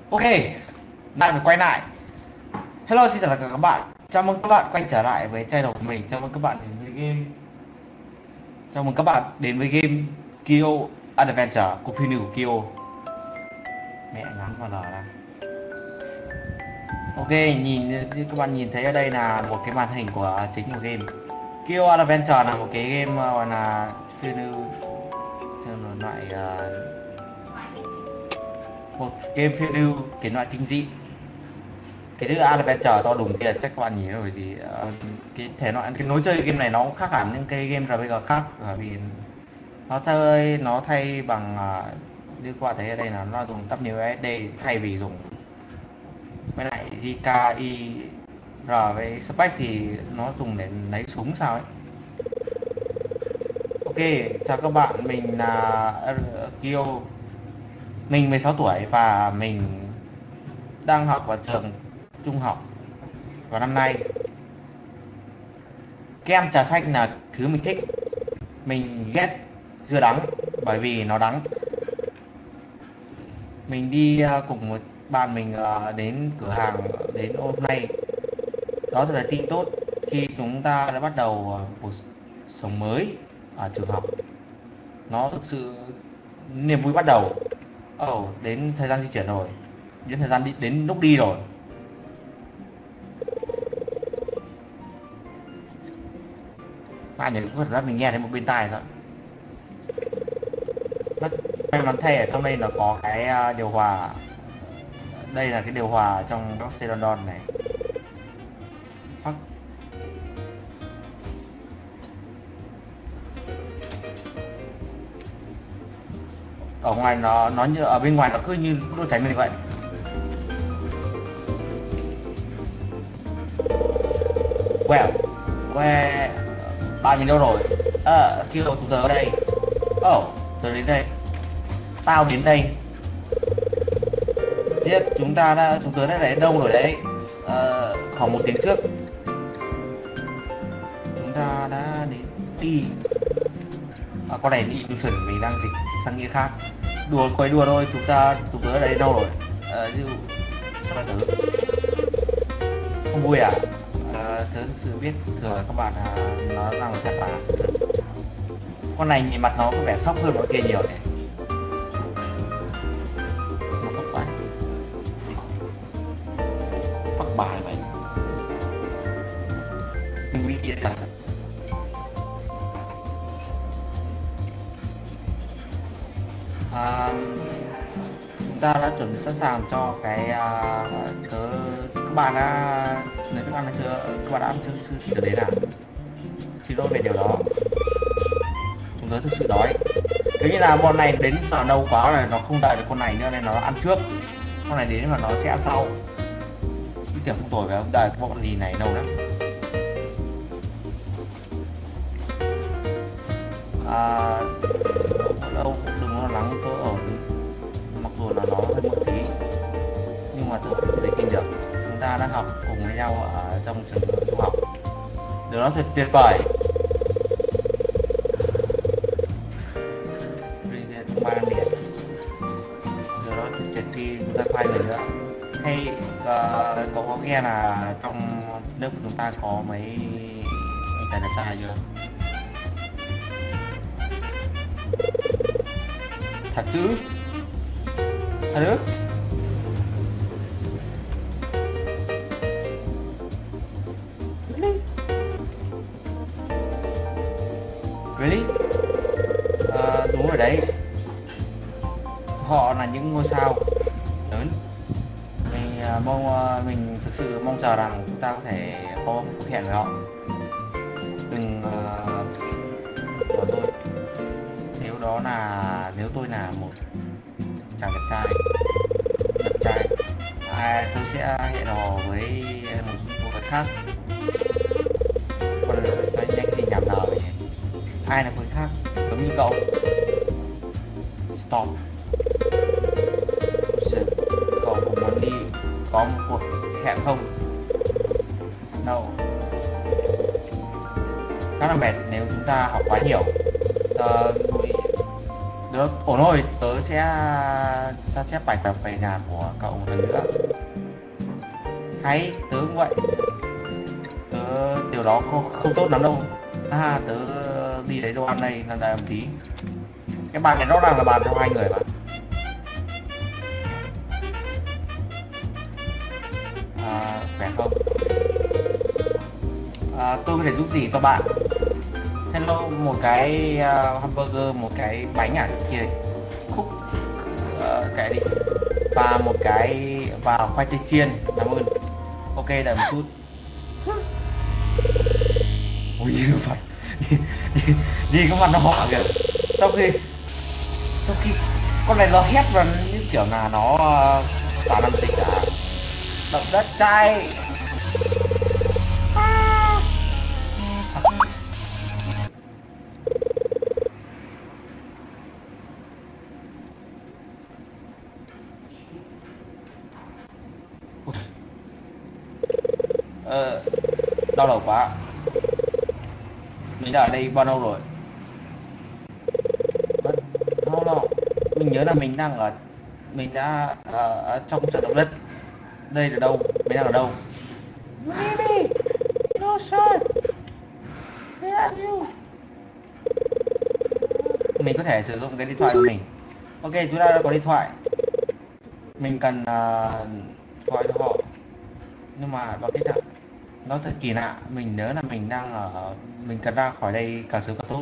Ok, lại mình quay lại. Hello, xin chào tất cả các bạn. Chào mừng các bạn quay trở lại với channel của mình. Chào mừng các bạn đến với game. Chào mừng các bạn đến với game Kyo Adventure, cuộc phiêu lưu của Kyo. Mẹ ngắn vào lờ ra. Ok, như các bạn nhìn thấy ở đây là một cái màn hình của chính của game. Kyo Adventure là một cái game gọi là phiêu lưu theo loại một game phiêu lưu thể loại kinh dị. Cái thứ adventure to đùng kia chắc các bạn nhìn rồi gì. Cái thể loại cái lối chơi game này nó cũng khác hẳn những cái game RPG khác, bởi vì nó thay bằng như các bạn thấy ở đây là nó dùng WSD thay vì dùng với lại GKIR với spec thì nó dùng để lấy súng sao ấy. Ok, chào các bạn, mình là Kyo, mình 16 tuổi và mình đang học ở trường trung học vào năm nay. Kem trà xanh là thứ mình thích. Mình ghét dưa đắng bởi vì nó đắng. Mình đi cùng một bạn mình đến cửa hàng đến hôm nay. Đó thật là tin tốt khi chúng ta đã bắt đầu cuộc sống mới ở trường học. Nó thực sự niềm vui bắt đầu. Đến thời gian di chuyển rồi. Đến thời gian đến lúc đi rồi. Bạn nhớ cũng thật ra mình nghe thấy một bên tai rồi. May mắn thay ở trong đây nó có cái điều hòa. Đây là cái điều hòa trong Roxy London này. Fuck. Ở ngoài nó như ở bên ngoài nó cứ như đốt cháy mình vậy. Well, que bạn mình đâu rồi? Kêu tụi tớ ở đây. Tớ đến đây. Tao đến đây. Giết chúng tớ đã đến đâu rồi đấy? Khoảng 1 tiếng trước. Chúng ta đã đến đi. Con này đi illusion mình đang dịch sang nghĩa khác. Quấy đùa thôi, chúng tớ ở đây đâu rồi? Ví dụ tớ không vui à? Tớ thực sự biết thường là các bạn nó đang ở chặt à. Con này nhìn mặt nó có vẻ sốc hơn mọi kia nhiều này. Nó sốc quá. Bắt bài vậy. Mình bị yên cả. Chúng ta đã chuẩn bị sẵn sàng cho cái các bạn đã nếu các bạn đã chưa các bạn đã chưa đến à? Xin lỗi về điều đó. Chúng tớ thực sự đói. Nếu như là bọn này đến giờ lâu quá rồi nó không đợi được con này nữa nên nó ăn trước. Con này đến mà nó sẽ ăn sau. Ý tưởng không tồi phải không? Đợi bọn gì này lâu lắm. Lâu đừng lo lắng, tôi ở mặc dù là nó hơi muộn tí nhưng mà tôi không thể tin được chúng ta đang học cùng với nhau ở trong trường trung học. Điều đó thật tuyệt vời. Trong 3 năm điểm. Điều đó thật tuyệt khi chúng ta khoai người nữa. Hay có nghe là trong nước của chúng ta có mấy anh chàng đẹp trai chưa? Thật chứ? Thật ư? Really? Đúng rồi đấy. Họ là những ngôi sao lớn. Mình thực sự mong chờ rằng chúng ta có thể có cuộc hẹn với họ. Đừng của tôi. Nếu tôi là một chàng đẹp trai, tôi sẽ hẹn hò với một cô gái khác. Còn nói nhanh thì nhảm nở vậy. Ai là cô gái khác? Giống như cậu. Stop. Cậu có muốn đi có một cuộc hẹn không? No. Khá là mệt nếu chúng ta học quá nhiều. Được, ổn rồi, tớ sẽ sao chép bài tập về nhà của cậu một lần nữa. Hay, tớ cũng vậy. Tớ điều đó không tốt lắm đâu. Tớ đi lấy đồ ăn đây là đợi một tí. Cái bàn này rõ ràng là bàn cho hai người mà. Khỏe không? Tôi có thể giúp gì cho bạn? Hello, một cái hamburger, một cái bánh kia khúc cái đi và một cái và khoai tây chiên, cảm ơn. Ok, đợi một chút. Ui phật, đi có mặt nó họa kìa. Sau khi con này nó hét và như kiểu là nó tạo làm gì cả. Động đất trai. Đau đầu quá. Mình đã ở đây bao lâu rồi? Không đâu. Mình nhớ là mình đang ở, mình đã ở trong trận động đất. Đây là đâu? Mình đang ở đâu? Maybe. No sir. Where are you? Mình có thể sử dụng cái điện thoại của mình. Ok, chúng ta đã có điện thoại. Mình cần gọi cho họ. Nhưng mà bằng cách nào? Nó thật kỳ lạ, mình nhớ là mình đang ở, mình cần ra khỏi đây càng sớm càng tốt.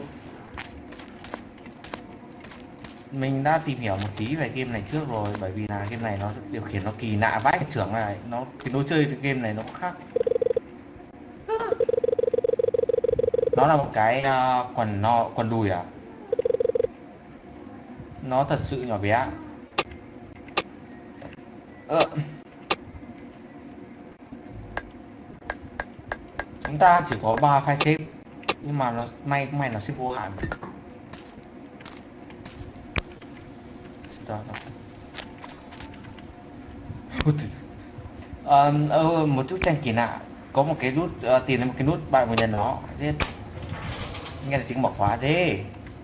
Mình đã tìm hiểu một tí về game này trước rồi, bởi vì là game này nó điều khiển nó kỳ lạ vãi cái trưởng này, nó cái lối chơi cái game này nó khác. Nó là một cái quần đùi à? Nó thật sự nhỏ bé. Chúng ta chỉ có 3 file xếp, nhưng mà nó may nó xếp vô hạn. Một chút tranh kỳ lạ, có một cái nút tìm đến một cái nút, bạn vừa nhấn nó giết. Nghe là tiếng mở khóa thế.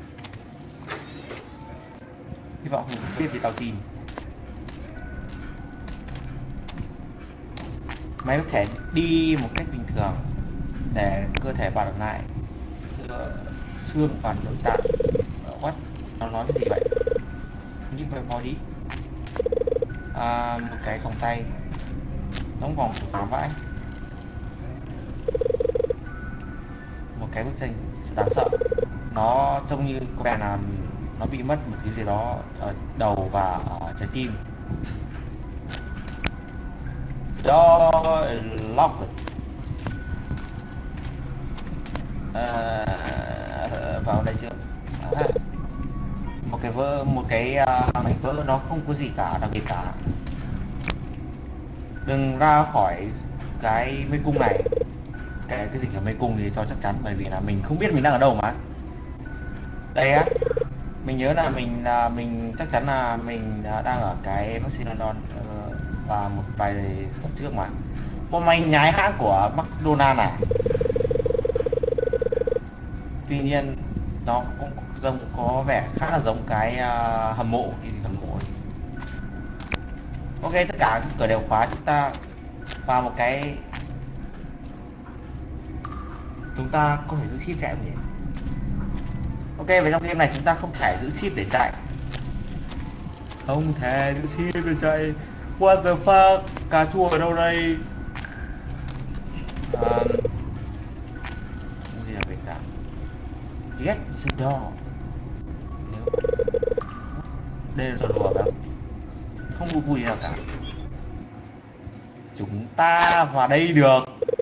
Hy vọng không biết thì tao tìm. Mày có thể đi một cách bình thường để cơ thể bạn lại xương và nội tạng. What? Nó nói cái gì vậy? Như vậy body. Một cái vòng tay đóng vòng áo vãi. Một cái bức tranh đáng sợ. Nó trông như có vẻ là nó bị mất một thứ gì đó ở đầu và ở trái tim. Đó lock vào đây chưa? Một cái mảnh vỡ, nó không có gì cả đặc biệt cả. Đừng ra khỏi cái mê cung này, cái gì ở mê cung thì cho chắc chắn, bởi vì là mình không biết mình đang ở đâu mà. Đây á, mình nhớ là mình chắc chắn là mình đang ở cái vaccine London và một vài phần trước mà. Bọn mày nhái hãng của McDonald này. Tuy nhiên nó cũng có vẻ khá là giống cái hầm mộ ấy. Ok, tất cả các cửa đều khóa, chúng ta vào một cái, chúng ta có thể giữ shift chạy không nhỉ? Ok, và trong game này chúng ta không thể giữ shift để chạy. Không thể giữ shift để chạy. What the fuck? Cà chua ở đâu đây? Cái gì là việc ta? Get the door. Đây là trò đùa phải không? Không vui vui nào cả. Chúng ta vào đây được.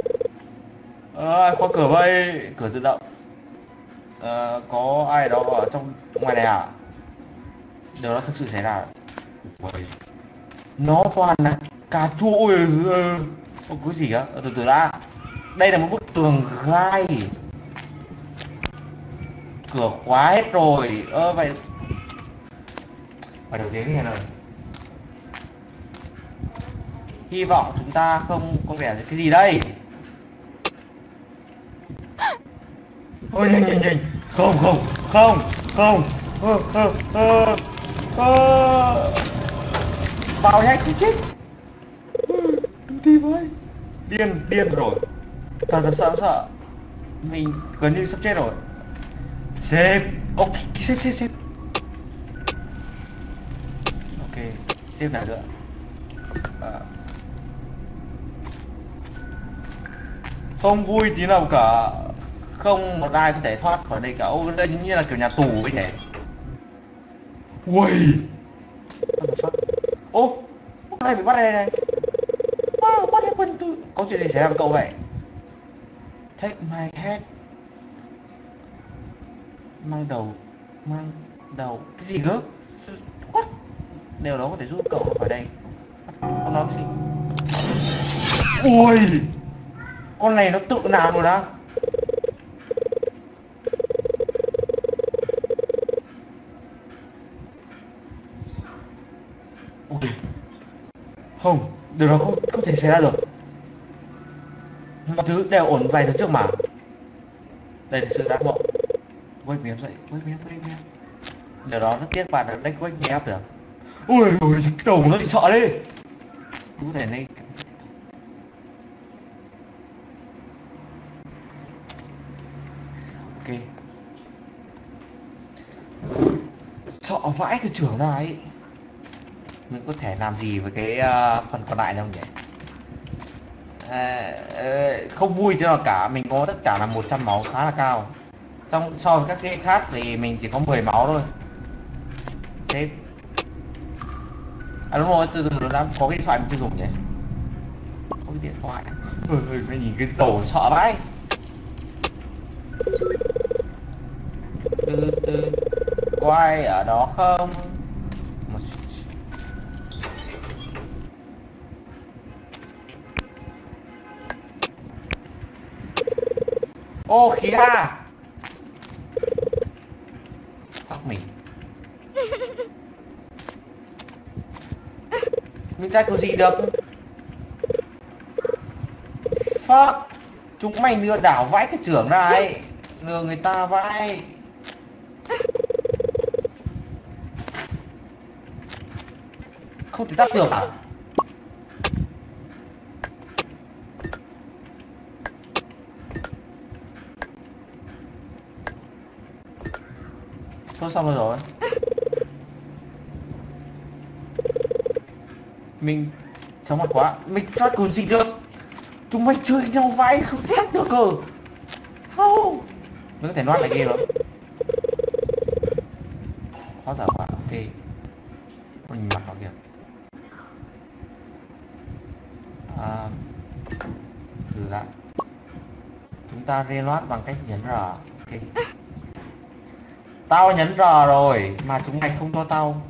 Khóa cửa vậy, cửa tự động. Có ai đó ở trong ngoài này à? Điều đó thực sự xảy ra. Nó toàn là cà chua. Ôi cái gì á? Từ từ đã. Đây là một bức tường gai. Cửa khóa hết rồi. Vậy phải đầu tiếng nghe rồi. Hy vọng chúng ta không có vẻ cái gì đây. Ôi nhanh. Không. Ờ, vào nhanh không chết. Đừng tìm ơi. Điên rồi. Thật sợ. Mình gần như sắp chết rồi. Sếp. Ok, sếp. Ok, sếp nào nữa. À, không vui tí nào cả. Không một ai có thể thoát khỏi đây cả. Ô, đây như là kiểu nhà tù ấy nhỉ. Ui. Ô, hôm nay bị bắt đây này. Wow, bắt em quên tôi. Có chuyện gì xảy ra với cậu vậy? Take my head. Mang đầu cái gì cơ? What? Điều đó có thể giúp cậu khỏi đây. Con nói cái gì? Ui, con này nó tự làm rồi đó. Ui. Không, điều đó không thể xảy ra được. Mọi thứ đều ổn vài giờ trước mà. Đây là sự giác ngộ. Wake me up dậy, wake me up. Điều đó rất tiếc bạn đã wake me up được. Ui ôi, cái đầu nó bị sợ đi. Có thể này. Ok. Sợ vãi cái trưởng này. Mình có thể làm gì với cái phần còn lại không nhỉ? Không vui thế nào cả, mình có tất cả là 100 máu khá là cao. Trong so với các cái khác thì mình chỉ có 10 máu thôi. Sếp. À đúng rồi, từ từ đã có cái điện thoại mình chưa dùng nhỉ? Có cái điện thoại. Mình nhìn cái tổ sợ vãi. Từ có ai ở đó không? Ô, khí a. Fuck mình ra kiểu gì được. Fuck. Chúng mày lừa đảo vãi cái trưởng này. Lừa người ta vãi. Không thể tắt được à? Thôi xong rồi. Mình chóng mặt quá. Mình thoát còn gì được. Chúng mày chơi nhau vãi không thoát được cơ. Không. Mình có thể loát lại game đó. Khó thở quá. Ok. Mình mặc nó kìa. Thử lại. Chúng ta reload bằng cách nhấn R. Ok. Tao nhấn R rồi mà chúng mày không cho tao.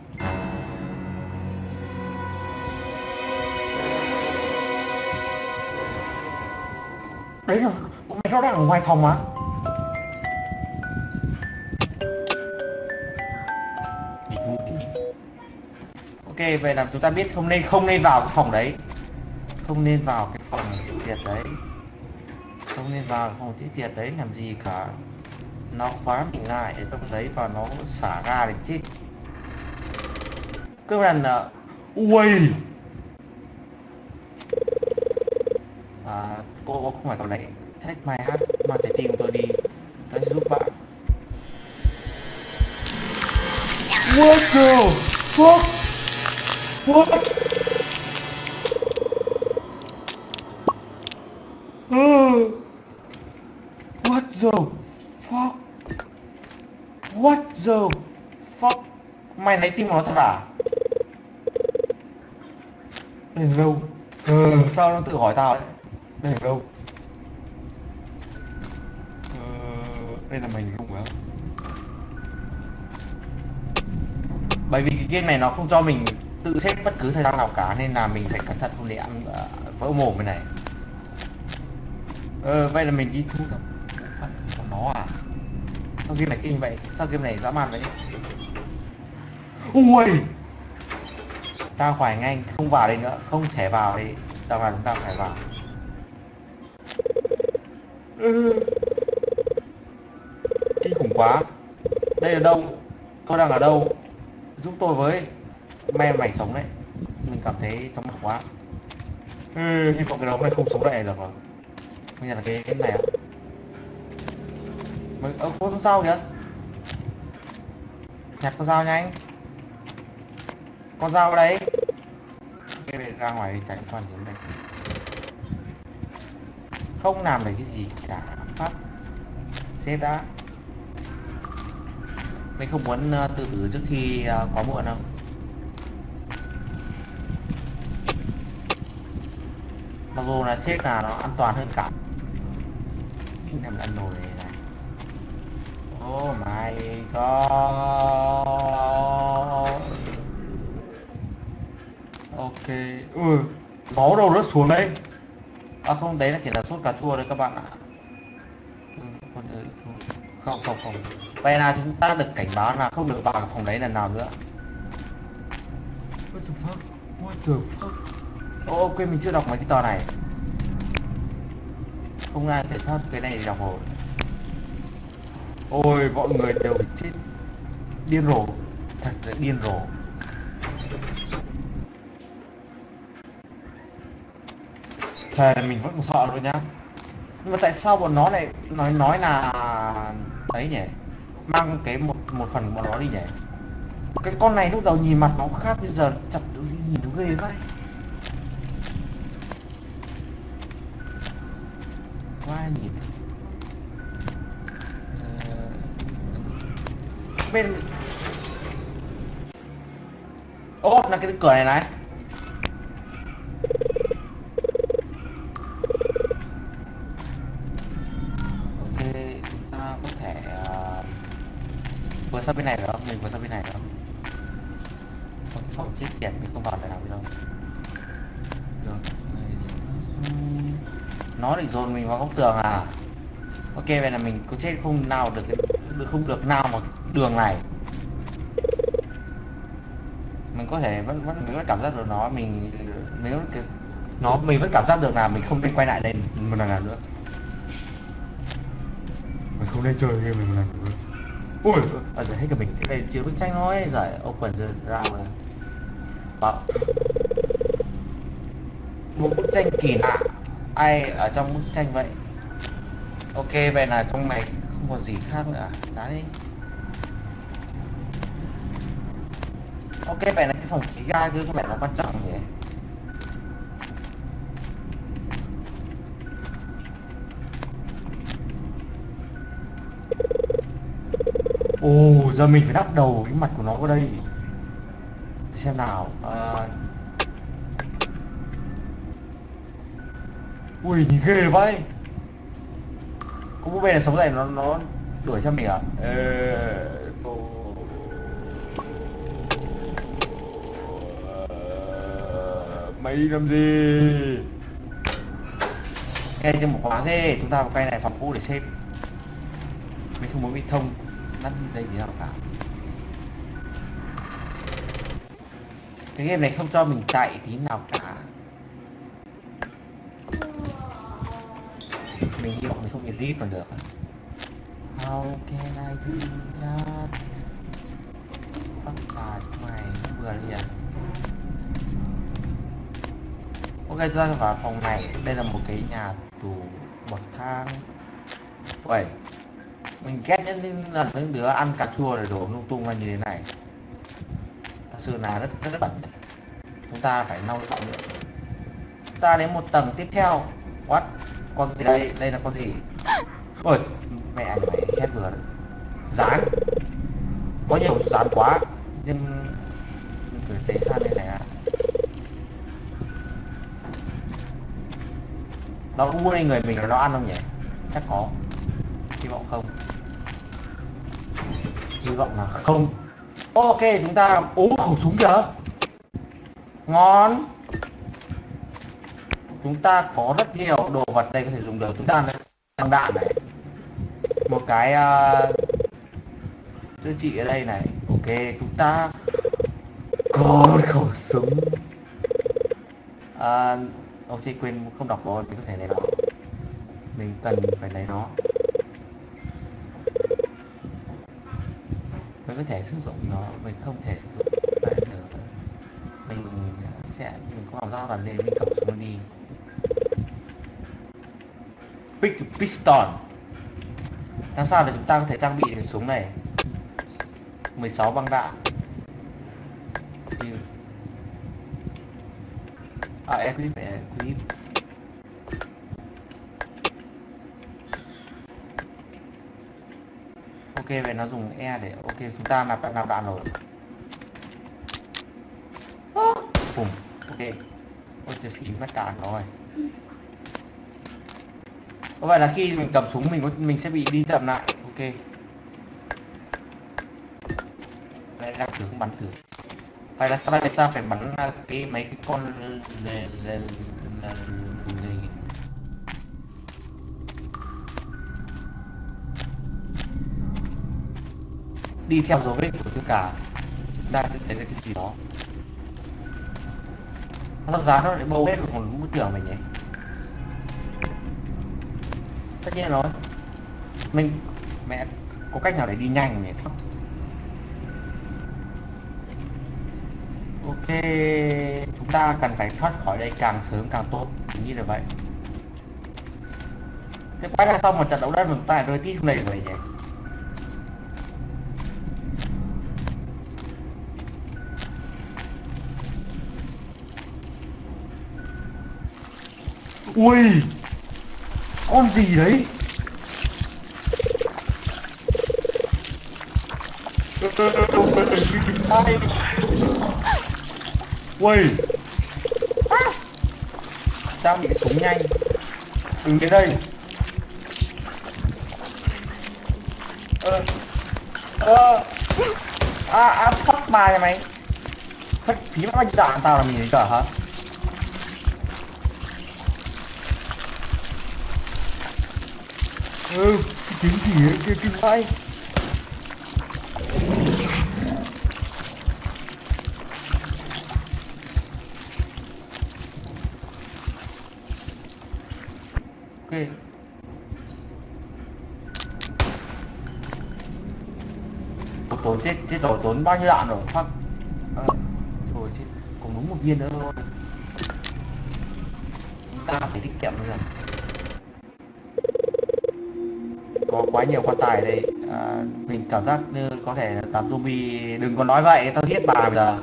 Đấy là mày rõ ràng ở ngoài phòng mà. Ok, vậy là chúng ta biết không nên vào cái phòng đấy. Không nên vào cái phòng tiệt đấy. Không nên vào phòng chữ tiệt đấy làm gì cả. Nó khóa mình lại ở trong đấy và nó xả ra để chết. Cơ bản là ui. Cô không phải còn đấy. Take my heart, mang trái tim của tôi đi. Nó sẽ giúp bạn. What the fuck? What? What the fuck? What the fuck? Mày lấy tim nó thật à? Đây là đâu? Tao nó tự hỏi tao đấy. Đây là đâu? Đây là mình không phải không? Bởi vì cái game này nó không cho mình tự xếp bất cứ thời gian nào cả nên là mình phải cẩn thận không để ăn vỡ mồm bên này. Vậy là mình đi thu thập con nó à? Sao game này kinh vậy? Sao game này dã man vậy? Ui! Ra khỏi nhanh, không vào đây nữa, không thể vào đây. Tao vào chúng ta phải vào. Kinh khủng quá. Đây là đâu? Tôi đang ở đâu? Giúp tôi với. Mày sống đấy. Mình cảm thấy chóng mặt quá. Hy vọng cái đống này không sống lại được rồi. Bây giờ là cái này à? Mày có con dao kìa. Nhặt con dao nhanh. Con dao ở đấy. Cái này ra ngoài tránh quan dính đây. Không làm được cái gì cả. Phát. Xếp đã. Mình không muốn tự tử trước khi quá muộn đâu. Mặc dù là xếp là nó an toàn hơn cả. Em ăn nồi này này. Oh my god. Ok. Máu đâu rớt xuống đấy. À không, đấy là chỉ là sốt cà chua đấy các bạn ạ. Không không không. Vậy là chúng ta được cảnh báo là không được vào phòng đấy lần nào nữa. What the fuck? What the fuck? Ok, mình chưa đọc mấy cái tờ này. Không ai thể thoát cái này để đọc rồi. Ôi, mọi người đều bị chết. Điên rồ. Thật là điên rồ. Thề là mình vẫn còn sợ luôn nhá. Nhưng mà tại sao bọn nó lại nói là ấy nhỉ? Mang cái một phần của bọn nó đi nhỉ? Cái con này lúc đầu nhìn mặt nó khác, bây giờ chặt nhìn nó ghê vậy. Qua nhìn bên là cái cửa này này. Ok, chúng ta có thể vừa sang bên này được không? Mình vừa sang bên này được không? Một cái phòng chết tiệt mình không vào để làm gì đâu. Được. Nó định dồn mình vào góc tường à? Ok, vậy là mình có chết không nào được không được nào mà đường này. Mình có thể vẫn cảm giác được nó, mình vẫn cảm giác được là mình không nên quay lại đây một lần nào nữa. Mình không nên chơi game này một lần nữa. Ui, giờ hết cả mình cái này chiếu bức tranh thôi, giải open ra rồi. Bảo một bức tranh kỳ lạ, ai ở trong bức tranh vậy? Ok, vậy là trong này không còn gì khác nữa à? Giá đi. Ok, vậy là cái phòng khí ga cứ có vẻ nó quan trọng nhỉ? Ồ, giờ mình phải đắp đầu cái mặt của nó vào đây. Xem nào. Ui, nhìn ghê vậy. Có búp bê này sống dậy nó đuổi theo mình à? Mày đi làm gì? Nghe như một khóa thế, chúng ta vào cây này phòng cũ để xếp. Mình không muốn bị thông nắp đây gì nào cả. Cái game này không cho mình chạy tí nào cả. Mình hy vọng mình không bị rít còn được. How can I do that? Phát tài chúng mày vừa đi à? Ok, chúng ta vào phòng này. Đây là một cái nhà tù bậc thang. Vậy mình ghét nhất là những đứa ăn cà chua để đổ lung tung ra như thế này. Thật sự là rất bẩn. Chúng ta phải lau dọn nữa. Chúng ta đến một tầng tiếp theo. What? Con gì đây? Đây là con gì? Ôi, mẹ anh mày hét vừa đấy. Rán. Có nhiều rán quá. Nhưng mình phải tế sang đây này à. Nó cũng đây người mình nó ăn không nhỉ? Chắc có. Hy vọng không. Hy vọng là không. Ok, chúng ta khẩu súng kìa. Ngon. Chúng ta có rất nhiều đồ vật đây có thể dùng được. Chúng ta tăng đạn này. Một cái chữa trị ở đây này. Ok, chúng ta có một khẩu súng. Ok, quên không đọc rồi, mình có thể lấy nó. Mình cần phải lấy nó. Mình có có thể sử dụng nó, mình không thể sử dụng nó được. Mình có cảm giác là để mình cầm súng đi. Piston. Làm sao để chúng ta có thể trang bị được súng này? 16 băng đạn. Equip. Ok, vậy nó dùng E để ok chúng ta nạp đạn rồi. Bùm. Ok. Ôi trời, phí mất đạn rồi. Có vậy là khi mình cầm súng mình sẽ bị đi chậm lại. Ok. Đây đang sướng bắn thử. Vậy là sau đây ta phải bắn mấy cái con lên đi theo dấu vết của tất cả, chúng ta sẽ thấy được cái gì đó. Nó giá nó lại bâu hết một bức tường mình nhỉ. Tất nhiên rồi, mình mẹ có cách nào để đi nhanh nhỉ? Ok, chúng ta cần phải thoát khỏi đây càng sớm càng tốt, mình nghĩ là vậy. Thế quay ra sau một trận đấu đất chúng ta rơi tít không này vậy nhỉ? Ui, con gì đấy? Ui, trang bị súng nhanh, đừng đến đây. Fuck bà nhà mày. Phất phí bao nhiêu đạn tao làm gì đấy cả hả? Cái tiếng gì đấy kia kinh vãi. Ok. Tốn chết rồi, tốn bao nhiêu đạn rồi? Fuck. Thôi chết, còn đúng một viên nữa thôi. Chúng ta phải tiết kiệm rồi. Có quá nhiều quan tài đây. Mình cảm giác như có thể làm zombie. Đừng có nói vậy, tao giết bà bây giờ.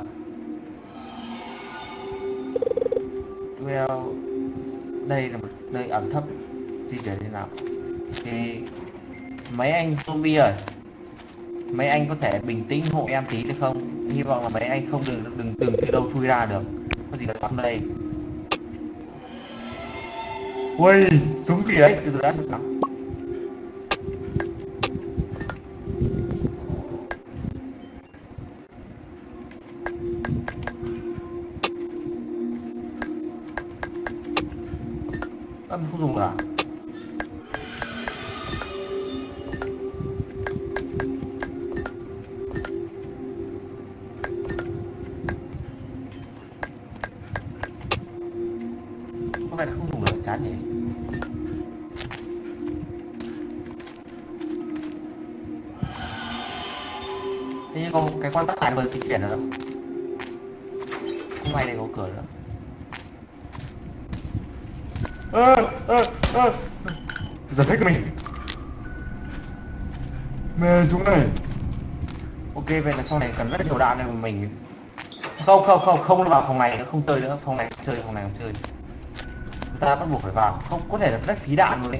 Well, đây là một nơi ẩm thấp. Di chuyển thế nào? Thì mấy anh zombie ơi, mấy anh có thể bình tĩnh hộ em tí được không? Hy vọng là mấy anh không đừng từ đâu chui ra được. Có gì đó bắn đây. Ui, súng gì đấy? Từ từ đã súng lắm. Mình không dùng được à? Có vẻ là không dùng được, chán nhỉ? Thế nhưng có cái quan tắc này mới di chuyển được đâu. Không may đây có cửa nữa. Giật hết mình. Mê chúng này. Ok, vậy là sau này cần rất nhiều đạn này mà mình không vào phòng này nữa, không chơi nữa, phòng này không chơi. Chúng ta bắt buộc phải vào, không có thể là rất phí đạn luôn đấy.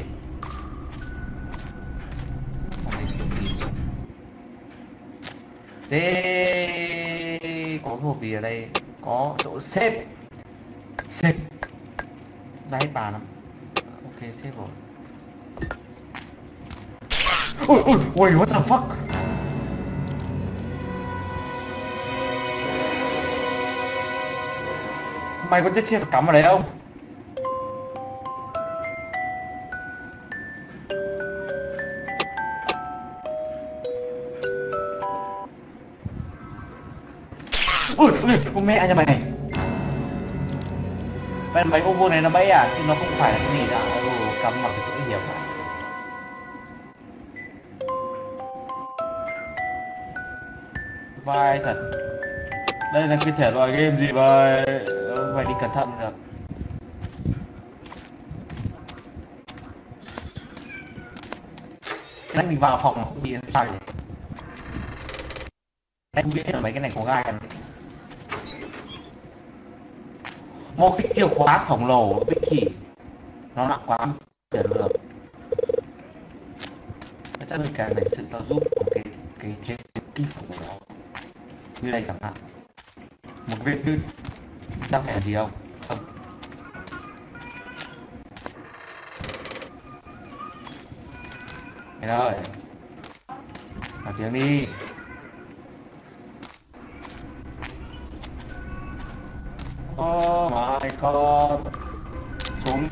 Thế có hộp gì ở đây? Có chỗ xếp. Đã hết bàn lắm. Ok, xếp rồi. Ui, what the fuck? Mày có chiếc cắm vào đấy không? Ui, con mẹ nhà mày này. Vậy mấy ô vô này nó bẫy à? Chứ nó không phải là cái gì đã cắm vào cái chỗ hiểm à? vai thật. Đây là cái thể loại game gì vậy? Phải đi cẩn thận được. Cái này mình vào phòng không đi sao vậy? Anh không biết là mấy cái này có gai không? Một cái chìa khóa khổng lồ bích khỉ nó nặng quá để được. Chắc mình cần phải sự trợ giúp của cái thế kỹ của nó. Như đây chẳng hạn, một vết nứt chắc phải gì không? Không. Thế rồi, làm tiếng đi. Oh my god. Súng.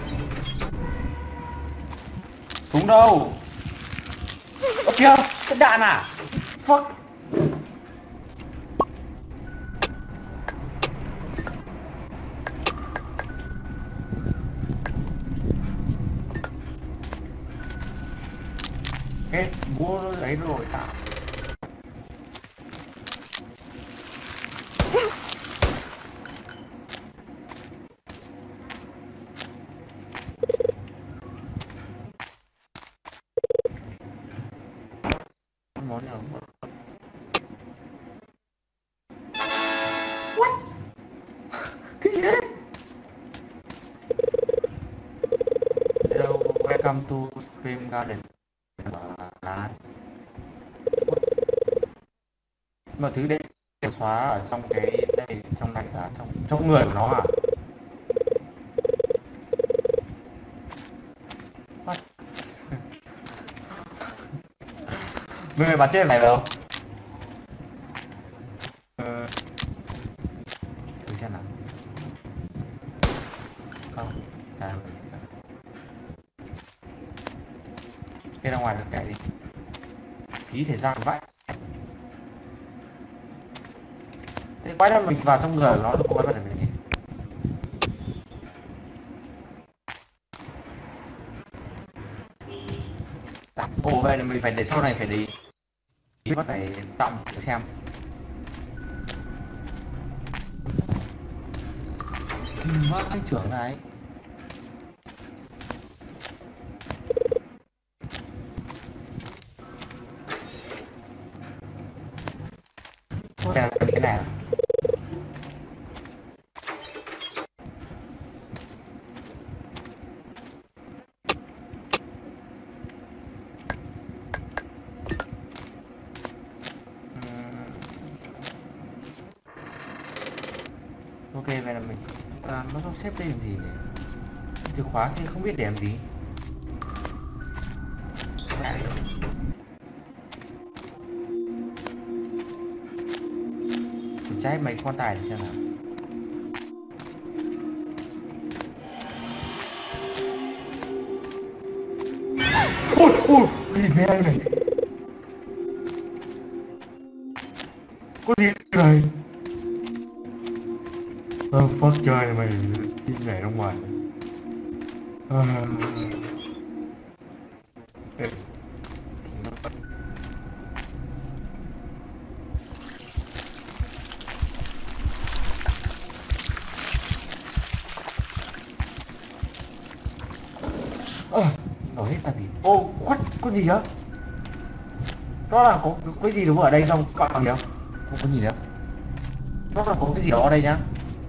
Súng đâu? Ơ kìa, cái đạn à? Fuck. Cái búa nó lấy rồi tạo. Món nào? What? Cái gì đấy? Hello, welcome to Stream Garden. Mà thứ đấy đều xóa ở trong cái đây, trong này là trong người của nó à? What? Người bắn chết này phải không? Thử xem nào. Không, chả được. Đi ra ngoài được chạy đi. Phí thời gian vậy. Thế quái ra mình vào trong người nó có quái vào được mình nhỉ? Ồ vậy là mình phải để sau này phải đi bắt phải tạm để xem. Vác anh trưởng này. Cái này. Ok vậy là mình nó sắp xếp đây làm gì nhỉ? Chìa khóa thì không biết để làm gì. Trái mấy quan tài để xem nào. Ôi ôi, nhìn thấy anh này. Có gì này? Phát chơi mày đi nhảy ra ngoài. Nổi hết là gì? Ô, what? Có gì á? Đó là có cái gì đúng ở đây xong cọ gì không? Không có gì nữa. Đó là có cái gì đó ở đây nhá.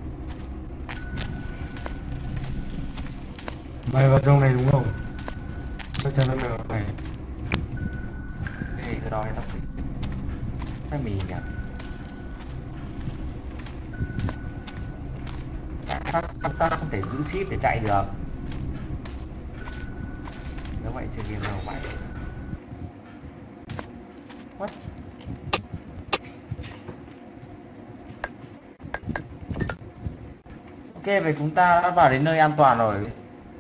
Mày vào trong này đúng không? Chắc chắn nó ở này. Cái gì đó tao chắc mình nhỉ? Ta không thể giữ ship để chạy được. Nếu vậy chơi game nào vậy? What? Ok, vậy chúng ta đã vào đến nơi an toàn rồi.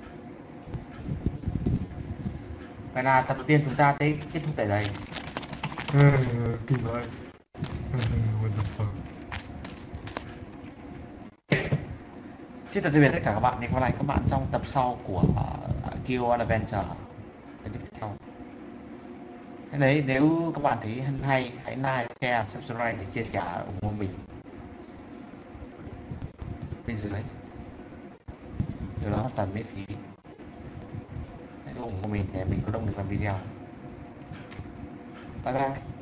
Vậy là tập đầu tiên chúng ta sẽ kết thúc tại đây. Kinh vậy. What the fuck? Xin chào tạm biệt tất cả các bạn. Hẹn gặp lại các bạn trong tập sau của Kill Adventure. Tiếp theo. Thế đấy, nếu các bạn thấy hay hãy like share, subscribe để chia sẻ ủng hộ mình bên dưới. Điều đó hoàn toàn miễn phí. Hãy ủng hộ mình để mình có động lực làm video. Bye bye.